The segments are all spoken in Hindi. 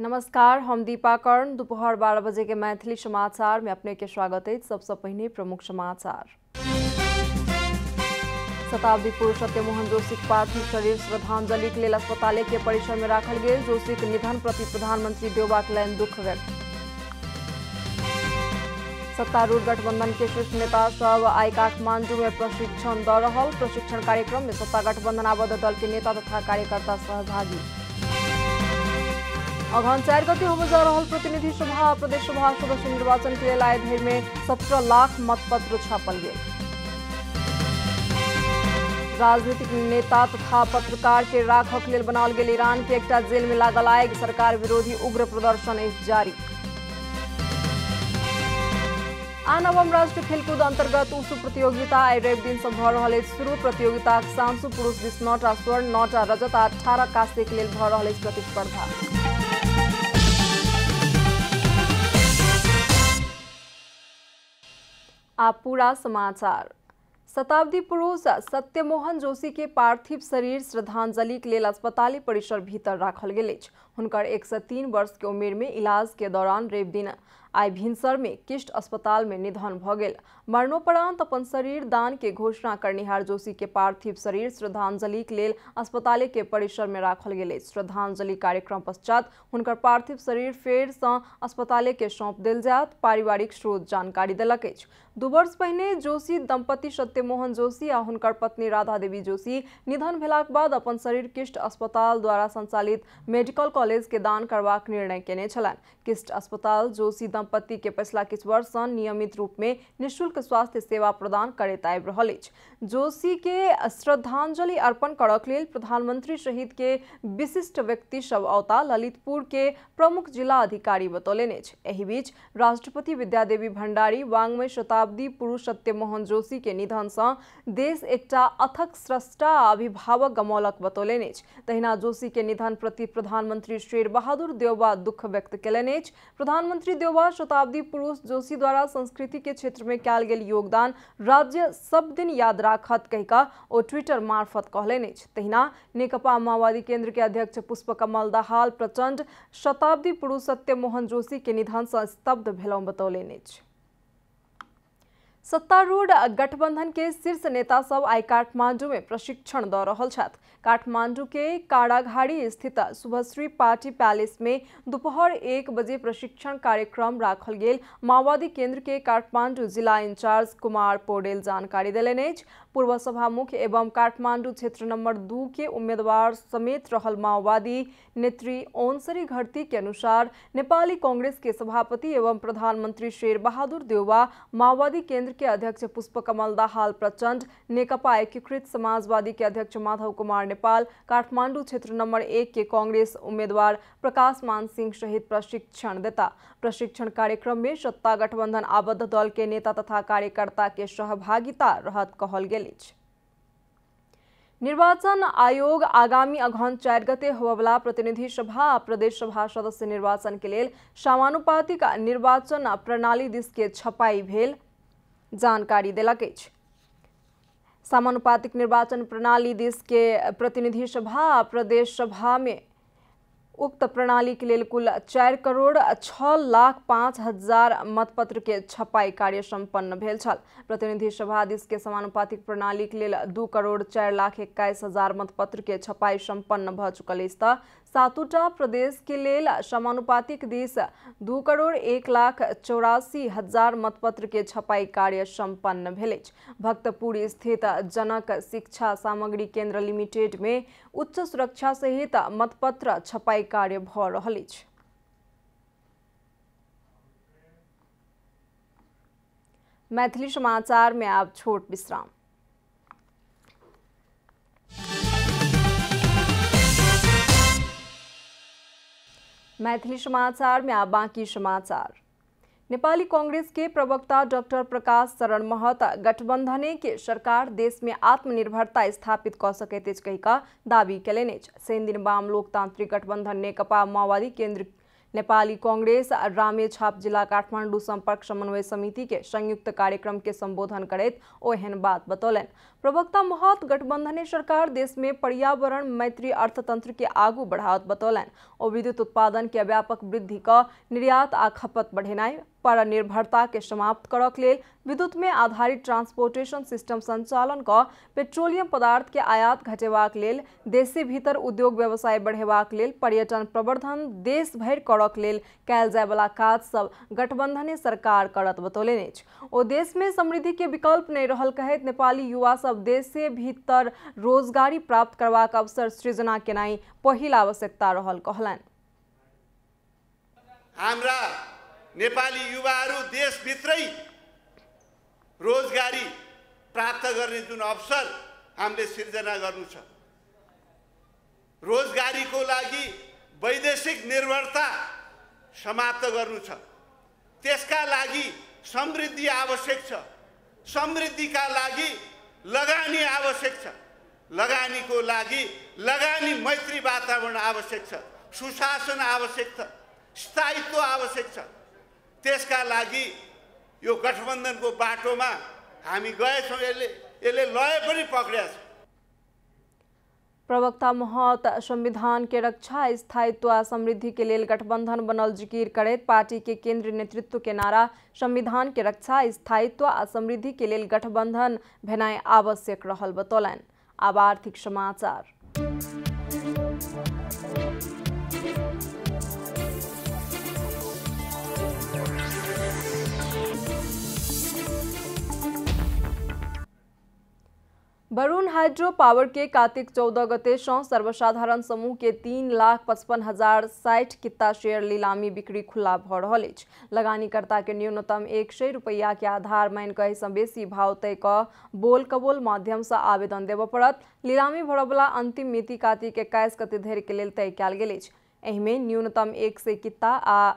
नमस्कार, हम दीपा कर्ण। दोपहर 12 बजे के मैथिली समाचार में अपने के स्वागत है। सबसे पहले प्रमुख समाचार। शताब्दी पुरुष सत्यमोहन जोशी के पार्थिव शरीर श्रद्धांजलि के लिए अस्पताल के परिसर में राखल गेल। जोशी के निधन प्रति प्रधानमंत्री देवबा कयलनि दुख व्यक्त। सत्तारूढ़ गठबंधन के शीर्ष नेता सब आई काठमांडू में प्रशिक्षण द रहल। प्रशिक्षण कार्यक्रम में सत्ता गठबंधन आबद्ध दल के नेता तथा कार्यकर्ता सहभागी। अगहन 4 गते होने जा रहल प्रतिनिधि सभा प्रदेश सभा सदस्य निर्वाचन के लिए आए धैर में 17 लाख मतपत्र छापल गए। राजनीतिक नेता तथा पत्रकार के राखक लेल बनाल गेल ईरान के एकटा जेल में लागल आग। सरकार विरोधी उग्र प्रदर्शन जारी। आ नवम राष्ट्रीय खेलकूद अंतर्गत उसु प्रतियोगिता आई रवि दिन से भ रहल शुरू। प्रतियोगिता सांसु पुरुष 20 9टा स्वर्ण 9टा रजत आ 18 कांस्य के लेल भ रहल प्रतिस्पर्धा। आप पूरा समाचार। शताब्दी पुरुष सत्यमोहन जोशी के पार्थिव शरीर श्रद्धांजलि के लिए अस्पताल परिसर भीतर राखल गेल अछि। हुनकर 103 वर्ष के उम्र में इलाज के दौरान रवि दिन आई भिनसर में किस्ट अस्पताल में निधन भ गेल। मरणोपरांत अपन शरीर दान के घोषणा करनिहार जोशी के पार्थिव शरीर श्रद्धांजलि के लिए अस्पताल के परिसर में राखल गेल। श्रद्धांजलि कार्यक्रम पश्चात हुनकर पार्थिव शरीर फेर से अस्पताल के सौंप देल जायत, पारिवारिक स्रोत जानकारी देलक अछि। 2 वर्ष पहिने जोशी दंपति सत्यमोहन जोशी आ हुनकर पत्नी राधा देवी जोशी निधन भेलाक बाद अपन शरीर किस्ट अस्पताल द्वारा संचालित मेडिकल कॉलेज के दान करबाक निर्णय केने छलनि। किस्ट अस्पताल जोशी दंपति के पिछला किछु वर्ष से नियमित रूप में निःशुल्क स्वास्थ्य सेवा प्रदान करैत आबि रहल अछि। जोशी के श्रद्धांजलि अर्पण करक लेल प्रधानमंत्री सहित के विशिष्ट व्यक्ति सब औता ललितपुर के प्रमुख जिला अधिकारी बतौलनि अछि। एहि बीच राष्ट्रपति विद्यादेवी भंडारी वाङ्मय शताब्दी पुरुष सत्यमोहन जोशी के निधन से देश एकटा अथक स्रष्टा आ अभिभावक गमौलक बतौलनि अछि। तहिना जोशी के निधन प्रति प्रधानमंत्री शेर बहादुर देवबा दुख व्यक्त केलनि अछि। प्रधानमंत्री देवबा शताब्दी पुरुष जोशी द्वारा संस्कृति के क्षेत्र में कयल गेल योगदान राज्य सब दिन याद राखत कहिका ओ ट्विटर मार्फत कहलनि अछि। तहिना नेकपा माओवादी केंद्र के अध्यक्ष पुष्पकमल दाहाल प्रचंड शताब्दी पुरुष सत्यमोहन जोशी के निधन से स्तब्ध भेलहुँ बतौलनि अछि। सत्तारूढ़ गठबंधन के शीर्ष नेता सब आई काठमांडू में प्रशिक्षण द रहल छथि। काठमांडू के काड़ाघाड़ी स्थित शुभश्री पार्टी पैलेस में दोपहर 1 बजे प्रशिक्षण कार्यक्रम राखल गेल। माओवादी केंद्र के काठमांडू जिला इंचार्ज कुमार पौडेल जानकारी देलनि अछि। पूर्व सभामुख एवं काठमांडू क्षेत्र नंबर 2 के उम्मीदवार समेत रहल माओवादी नेत्री ओनसरी घरती के अनुसार नेपाली कांग्रेस के सभापति एवं प्रधानमंत्री शेर बहादुर देवबा, माओवादी केंद्र के अध्यक्ष पुष्पकमल दाहाल प्रचंड, नेकपा एकीकृत समाजवादी के अध्यक्ष माधव कुमार नेपाल, काठमांडू क्षेत्र नंबर 1 के कांग्रेस उम्मीदवार प्रकाश मान सिंह सहित प्रशिक्षण देता। प्रशिक्षण कार्यक्रम में सत्ता गठबंधन आबद्ध दल के नेता तथा कार्यकर्ता के सहभागिता रहत कहल गेल अछि। निर्वाचन आयोग आगामी अगहन 4 गते होबवला प्रतिनिधि सभा आ प्रदेश सभा सदस्य निर्वाचन के लेल समानुपातिक निर्वाचन प्रणाली दिस के छपाई भेल जानकारी देलक अछि। समानुपातिक निर्वाचन प्रणाली दिस के प्रतिनिधि सभा आ प्रदेश सभा में उक्त प्रणाली के लेल कुल 4,06,05,000 मतपत्र के छपाई कार्य संपन्न भेल छल। प्रतिनिधि सभा दिस के समानुपातिक प्रणाली के लेल 2,04,21,000 मतपत्र के छपाई संपन्न भ चुकल अछि त 7टा प्रदेश के लेल समानुपातिक दिस 2,01,84,000 मतपत्र के छपाई कार्य संपन्न भेल अछि। भक्तपुर स्थित जनक शिक्षा सामग्री केंद्र लिमिटेड में उच्च सुरक्षा सहित मतपत्र छपाई कार्य भ रहल अछि। मैथिली समाचार में आप छोट विश्राम। मैथिली समाचार में आप बाकी समाचार। नेपाली कांग्रेस के प्रवक्ता डॉक्टर प्रकाश शरण महत गठबंधने के सरकार देश में आत्मनिर्भरता स्थापित क सकैत अछि कहिका दावी केलनि अछि। शनि दिन वाम लोकतांत्रिक गठबंधन नेकपा माओवादी केंद्र नेपाली कांग्रेस रामेछाप जिला काठमाडौँ संपर्क समन्वय समिति के संयुक्त कार्यक्रम के संबोधन करैत ओ एहन बात बतौलन। प्रवक्ता महत गठबंधन सरकार देश में पर्यावरण मैत्री अर्थतंत्र के आगू बढ़ावत बतौलन। ओ विद्युत उत्पादन के व्यापक वृद्धि का निर्यात आ खपत बढ़ेनाई पर निर्भरता के समाप्त करक लेल विद्युत में आधारित ट्रांसपोर्टेशन सिस्टम संचालन का पेट्रोलियम पदार्थ के आयात घटेबाक लेल देशे भीतर उद्योग व्यवसाय बढ़ेबाक लेल पर्यटन प्रवर्धन देश भरि करक लेल कयल जाय वाला काज सब गठबंधने सरकार करत बतौलनि अछि। ओ देश में समृद्धि के विकल्प नहीं रहल कहैत नेपाली युवा सब देशे भीतर रोजगारी प्राप्त करबाक अवसर सृजना केनाई पहिल आवश्यकता रहल कहलनि। हाम्रा नेपाली युवाहरू देशभित्रै रोजगारी प्राप्त गर्ने जुन अवसर हामीले सिर्जना गर्नु छ, रोजगारीको लागि वैदेशिक निर्भरता समाप्त गर्नु छ, त्यसका लागि समृद्धि आवश्यक छ, समृद्धिका लागि लगानी आवश्यक छ, लगानीको लागि लगानी मैत्री वातावरण आवश्यक छ, सुशासन आवश्यक छ, स्थायित्व आवश्यक छ। त्यसका लागि यो गठबन्धनको बाटोमा हामी गएछौँ, यसले लय पनि पक्रिया छ। प्रवक्ता महत संविधान के रक्षा स्थायित्व आ समृद्धि के लेल गठबंधन बनल जिकिर करैत पार्टी के केंद्रीय नेतृत्व के नारा संविधान के रक्षा स्थायित्व आ समृद्धि के लेल गठबंधन भेनाई आवश्यक रहल बतौलन। अब आर्थिक समाचार। वरुण हाइड्रो पावर के कार्तिक 14 गते सर्वसाधारण समूह के 3,55,060 किता शेयर लीलामी बिक्री खुला भ रहल अछि। लगानीकर्ता के न्यूनतम 100 रुपया के आधार मान कहि सँ बेसी भाव तय क बोल कबोल माध्यम से आवेदन देबय पड़त। लीलामी भरबला अंतिम मिति कार्तिक 21 गते धरि के लेल तय कयल गेल अछि। एहि में न्यूनतम 100 किता आ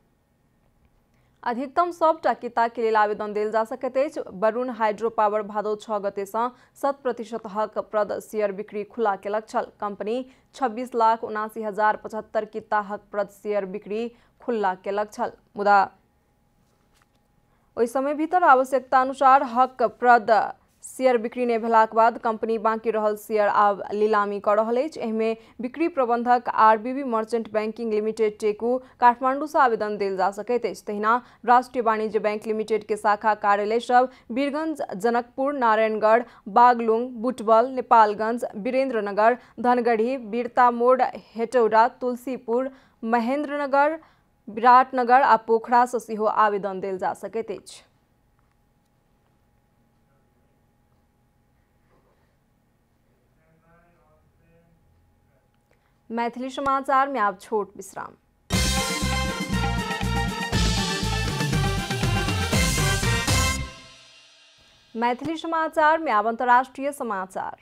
अधिकतम 100टा किता के लिए आवेदन देल जा सकैत अछि। वरुण हाइड्रो पावर भादो 6 गते से 100% हक प्रद शेयर बिक्री खुला केलक छल। कंपनी 26,79,075 किता हक प्रद शेयर बिक्री खुला केलक छल। मुदा ओहि समय भीतर आवश्यकता अनुसार हक प्रद शेयर बिक्री नहीं भेलाक बाद कंपनी बाकी रहल शेयर आब लीलामी कर रहल अछि। एहिमे बिक्री प्रबंधक RBB merchant banking limited Teku Kathmandu से आवेदन देल जा सकैत अछि। तहिना राष्ट्रीय वाणिज्य बैंक लिमिटेड के शाखा कार्यालय सब वीरगंज, जनकपुर, नारायणगढ़, बागलुंग, बुटवल, नेपालगंज, वीरेंद्रनगर, धनगढ़ी, वीरता मोड़, हेटौडा, तुलसीपुर, महेंद्रनगर, विराटनगर आ पोखरा से सेहो आवेदन देल जा सकैत अछि। मैथिली समाचार में आप छोट विश्राम। मैथिली समाचार में अब अंतर्राष्ट्रीय समाचार।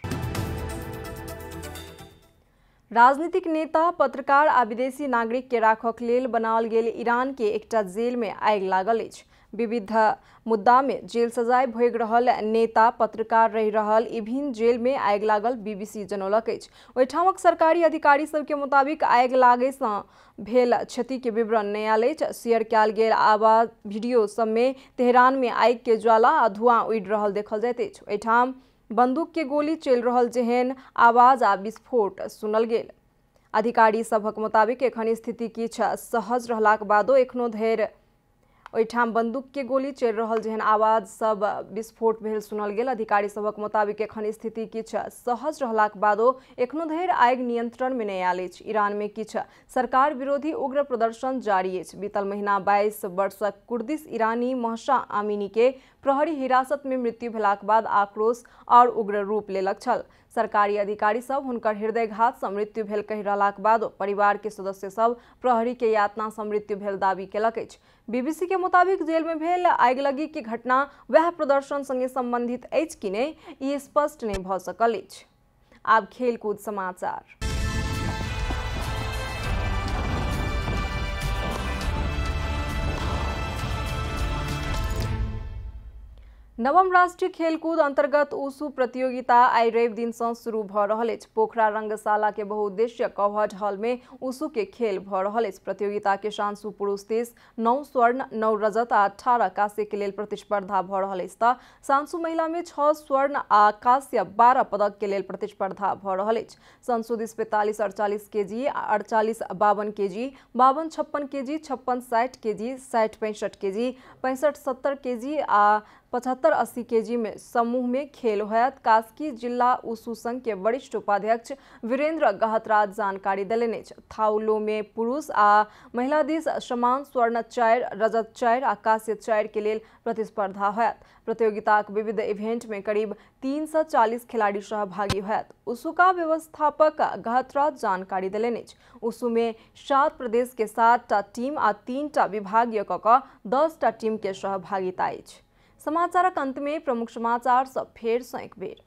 राजनीतिक नेता, पत्रकार आ विदेशी नागरिक के राखक लेल बनाओल गेल ईरान के एकटा जेल में आगि लागल अछि। विविध मुद्दा में जेल सजाय भोग रहल नेता, पत्रकार रहि रहल विभिन्न जेल में आगि लागल बीबीसी जनौलक अछि। ओहिठामक सरकारी अधिकारी सब के मुताबिक आगि लागै सँ भेल क्षति के विवरण नहि आयल अछि। शेयर कयल गेल आवाज वीडियो सब में तेहरान में आगि के ज्वाला आ धुआं उड़ि रहल देखल जाइत अछि। ओहिठाम बंदूक के गोली चलि रहल जेहन आवाज आ विस्फोट सुनल गेल। अधिकारी सभक मुताबिक एखन स्थिति किछु सहज रहलाक बादो एखनो धरि ओहिठाम बंदूक के गोली चलि रहल जेहन आवाज सब विस्फोट भेल सुनल गेल। अधिकारी सभक मुताबिक एखन स्थिति किछु सहज रहलाक बादो एखनो धरि आगि नियंत्रण में नहि आयल अछि। ईरान में किछु सरकार विरोधी उग्र प्रदर्शन जारी अछि। बीतल महीना 22 वर्षक कुर्दिश ईरानी महसा आमिनी के प्रहरी हिरासत में मृत्यु भेलाक बाद आक्रोश और उग्र रूप लेलक छल। सरकारी अधिकारी सब हुनकर हृदयघात सँ मृत्यु भेल कहि रहलाक बादो परिवार के सदस्य सब प्रहरी के यातना सँ मृत्यु भेल दावी केलक अछि। बीबीसी के मुताबिक जेल में भेल आगिलगी के घटना वह प्रदर्शन संगे संबंधित अछि कि नहीं, ई स्पष्ट नहीं भ सकल अछि। आब खेलकूद समाचार। नवम राष्ट्रीय खेलकूद अंतर्गत उसु प्रतियोगिता आई रवि दिन से शुरू भ रहल अछि। पोखरा रंगशाला के बहुउद्देश्य कवर्ड हॉल में उसु के खेल भ रहल अछि। प्रतियोगिता के शांसु पुरुष 30, 9 स्वर्ण, 9 रजत आ 18 कांस्य के लेल प्रतिस्पर्धा भ रहल अछि त शांसु महिला में 6 स्वर्ण आ कांस्य 12 पदक के लेल प्रतिस्पर्धा भ रहल अछि। संसु दिस 45 48 KG, 48 52 KG, 52 56 KG, 56 60 KG, 60 65 KG, 65 70 KG आ 75 80 केजी में समूह में खेल होयत। कास्की जिला उसु संघ के वरिष्ठ उपाध्यक्ष वीरेंद्र गहतराज जानकारी देलनि। थाउलो में पुरुष आ महिला दिस समान स्वर्ण 4, रजत 4 आ कांस्य 4 के लेल प्रतिस्पर्धा होयत। प्रतियोगिता विविध इवेंट में करीब 340 खिलाड़ी सहभागी होयत। उसु का व्यवस्थापक गहतराज जानकारी देलनि। उसु में 7 प्रदेश के 7 टा टीम आ 3 टा विभागीय क 10 टा टीम के सहभागिता अछि। समाचारक अंत में प्रमुख समाचार सब फेर से एक बेर।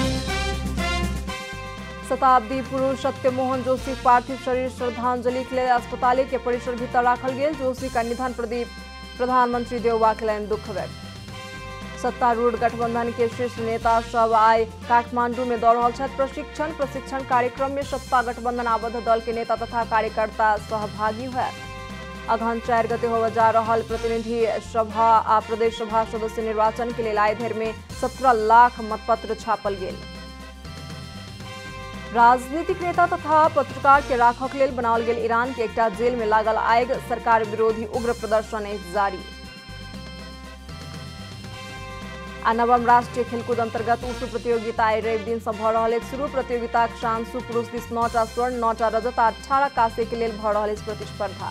शताब्दी पुरुष सत्यमोहन जोशी पार्थिव शरीर श्रद्धांजलि के लिए अस्पताल के परिसर भीतर राखल गेल। जोशी का निधन प्रति प्रधानमंत्री देवबा केलनि दुख व्यक्त। सत्तारूढ़ गठबंधन के शीर्ष नेता सब आइ काठमांडू में दऽ रहल छथि प्रशिक्षण कार्यक्रम में सत्ता गठबंधन आबद्ध दल के नेता तथा कार्यकर्ता सहभागी होयत। अगहन 4 गते होबय जा रहल प्रतिनिधि सभा आ प्रदेश सभा सदस्य निर्वाचन के लिए आइ धरि में 17 लाख मतपत्र छापल गेल। राजनीतिक नेता तथा पत्रकार के राखक लेल बनाओल गेल ईरान के एकटा जेल में लागल आगि, सरकार विरोधी उग्र प्रदर्शन जारी। आ नवम राष्ट्रीय खेलकूद अंतर्गत उसु प्रतियोगिता आई रवि दिन से भ रहल अछि शुरू। प्रतियोगिता शांसु पुरुष दिस 9 टा स्वर्ण, 9 टा रजत आ 18 कांस्य के लेल भ रहल अछि प्रतिस्पर्धा।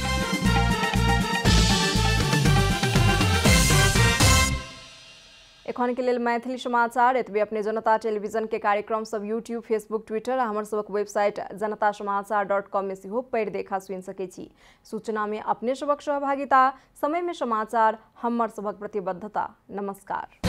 एखन के लेल मैथिली समाचार एतबे। अपने जनता टेलीविजन के कार्यक्रम सब यूट्यूब, फेसबुक, ट्विटर आ हमर सबक वेबसाइट janatasamaachar.com में सेहो पढ़ि देखा सुनि सकै छी। सूचना में अपने सबक सहभागिता, समय में समाचार, हमर सबक प्रतिबद्धता। नमस्कार।